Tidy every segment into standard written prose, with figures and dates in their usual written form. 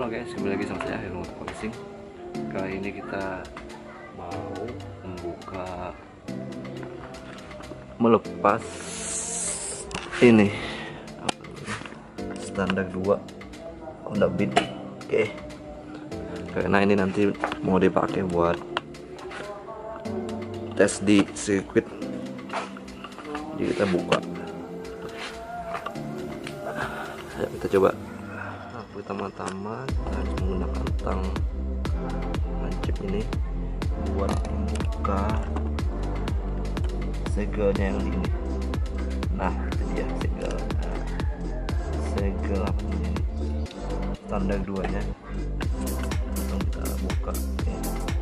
Oke, kembali lagi sama saya Heru Policing. Kali ini kita mau melepas ini standar 2 Honda Beat. Oke, karena ini nanti mau dipakai buat tes di sirkuit, jadi kita buka. Ya, kita coba. Nah, pertama-tama kita harus menggunakan tang lancip ini buat membuka segelnya yang di ini. Nah, itu dia segel. Segel apa ini? Standar 2-nya. Langsung kita buka. Oke.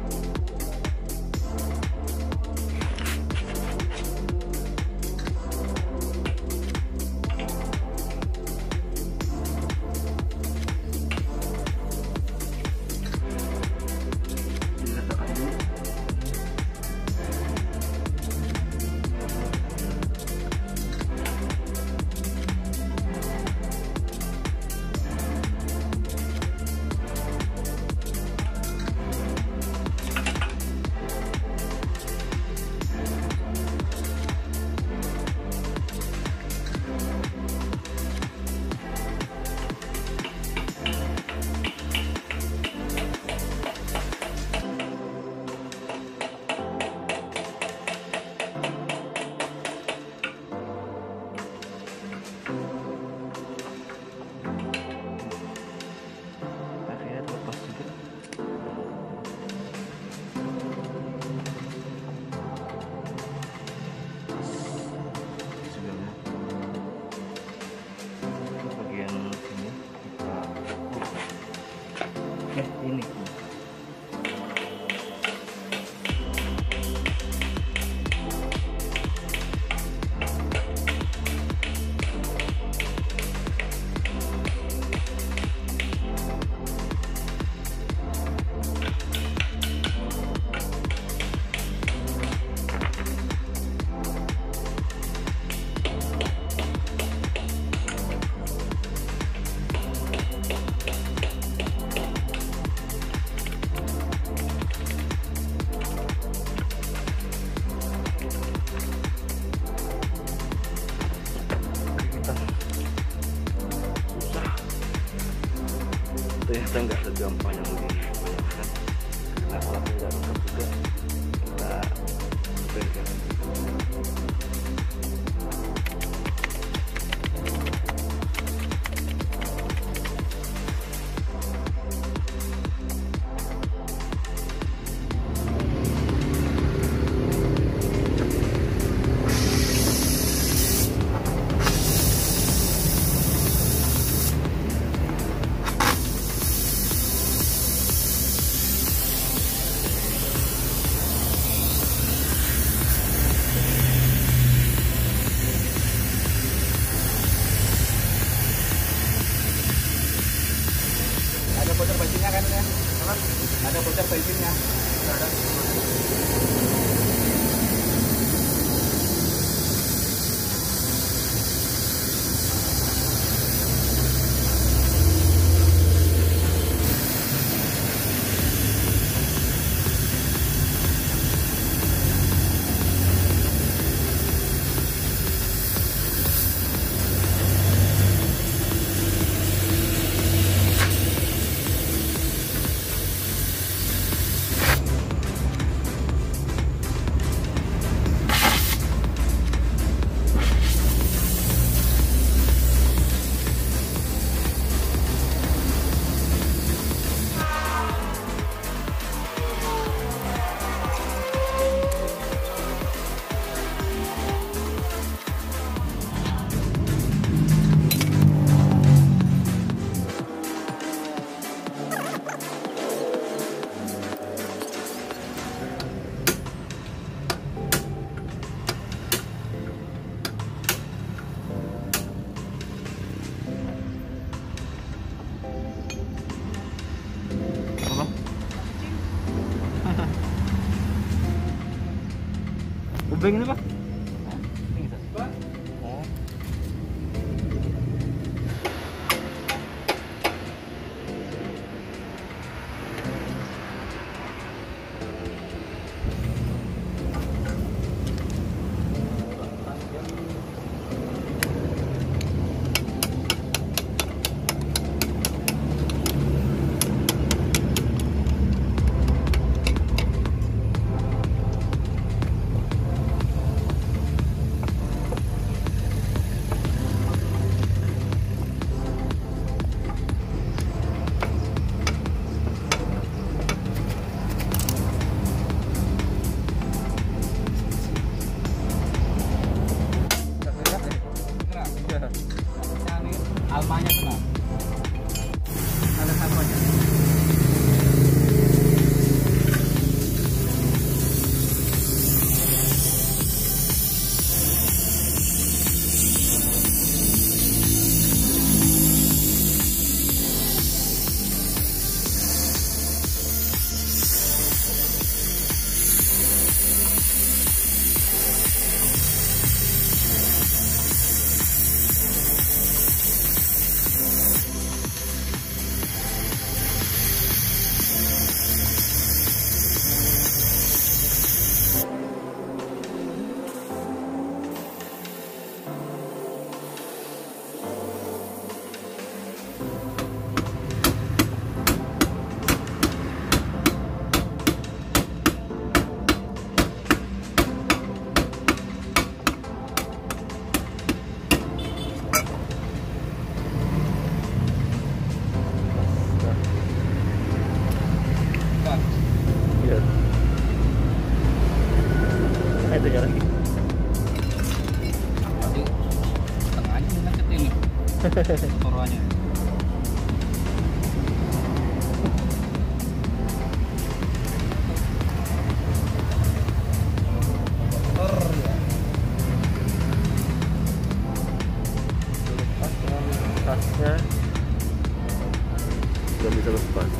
Ini ternyata nggak segampang yang dibayangkan. Nah, kalau tidak lengkap juga kita berikan. Bocor bensinnya kan ya? Ada bocor bensinnya. Ada. Ubeng ini Pak? Oh. motornya. Lepas tasnya nggak bisa lepas.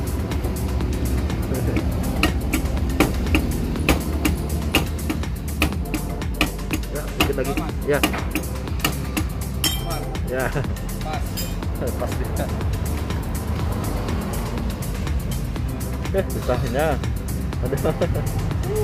Ya, sedikit lagi. Ya, Pas, ya, pas. pas dia. Susahnya. Aduh.